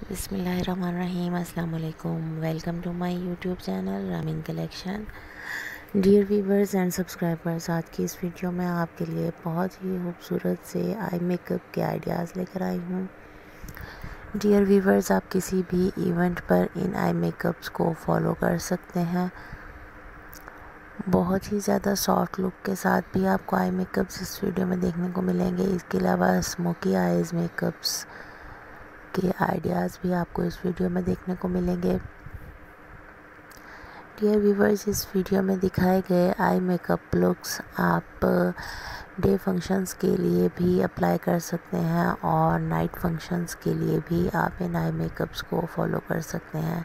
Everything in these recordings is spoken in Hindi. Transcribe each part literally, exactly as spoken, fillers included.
बिस्मिल्लाहिर्रहमानिर्रहीम अस्सलाम वालेकुम। Welcome to my YouTube channel Rameen collection. Dear viewers and subscribers, आज की इस वीडियो में आपके लिए बहुत ही खूबसूरत से आई मेकअप के आइडियाज़ लेकर आई हूँ। डियर व्यूवर्स, आप किसी भी इवेंट पर इन आई मेकअप्स को फॉलो कर सकते हैं। बहुत ही ज़्यादा सॉफ्ट लुक के साथ भी आपको आई मेकअप्स इस वीडियो में देखने को मिलेंगे। इसके अलावा स्मोकी आइज़ मेकअप्स के आइडियाज़ भी आपको इस वीडियो में देखने को मिलेंगे। डियर व्यूवर्स, इस वीडियो में दिखाए गए आई मेकअप लुक्स आप डे फंक्शंस के लिए भी अप्लाई कर सकते हैं और नाइट फंक्शंस के लिए भी आप इन आई मेकअप्स को फॉलो कर सकते हैं।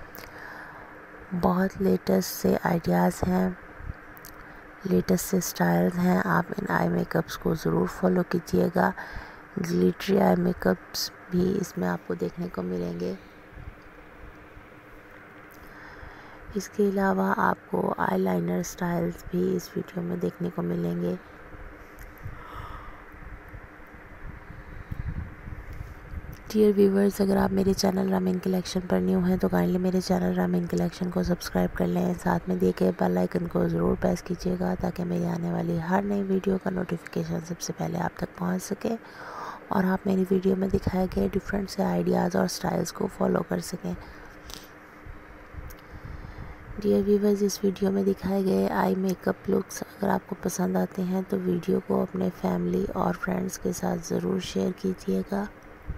बहुत लेटेस्ट से आइडियाज़ हैं, लेटेस्ट से स्टाइल्स हैं। आप इन आई मेकअप्स को ज़रूर फॉलो कीजिएगा। ग्लिटरी आई मेकअप्स भी इसमें आपको देखने को मिलेंगे। इसके अलावा आपको आईलाइनर स्टाइल्स भी इस वीडियो में देखने को मिलेंगे। डियर व्यूवर्स, अगर आप मेरे चैनल रामीन कलेक्शन पर न्यू हैं तो काइंडली मेरे चैनल रामीन कलेक्शन को सब्सक्राइब कर लें। साथ में दिए गए बेल आइकन को ज़रूर प्रेस कीजिएगा ताकि मेरी आने वाली हर नई वीडियो का नोटिफिकेशन सबसे पहले आप तक पहुंच सके और आप मेरी वीडियो में दिखाए गए डिफरेंट से आइडियाज़ और स्टाइल्स को फॉलो कर सकें। डियर व्यूवर्स, इस वीडियो में दिखाए गए आई मेकअप लुक्स अगर आपको पसंद आते हैं तो वीडियो को अपने फैमिली और फ्रेंड्स के साथ ज़रूर शेयर कीजिएगा।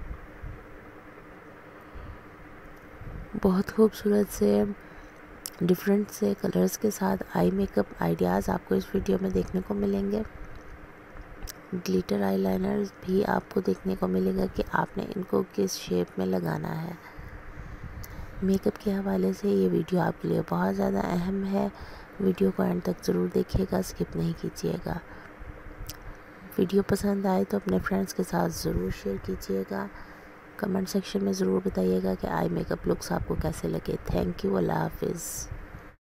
बहुत खूबसूरत से डिफरेंट से कलर्स के साथ आई मेकअप आइडियाज़ आपको इस वीडियो में देखने को मिलेंगे। ग्लिटर आईलाइनर भी आपको देखने को मिलेगा कि आपने इनको किस शेप में लगाना है। मेकअप के हवाले से ये वीडियो आपके लिए बहुत ज़्यादा अहम है। वीडियो को एंड तक ज़रूर देखिएगा, स्किप नहीं कीजिएगा। वीडियो पसंद आए तो अपने फ्रेंड्स के साथ ज़रूर शेयर कीजिएगा। कमेंट सेक्शन में ज़रूर बताइएगा कि आई मेकअप लुक्स आपको कैसे लगे। Thank you. अल्लाह हाफिज़।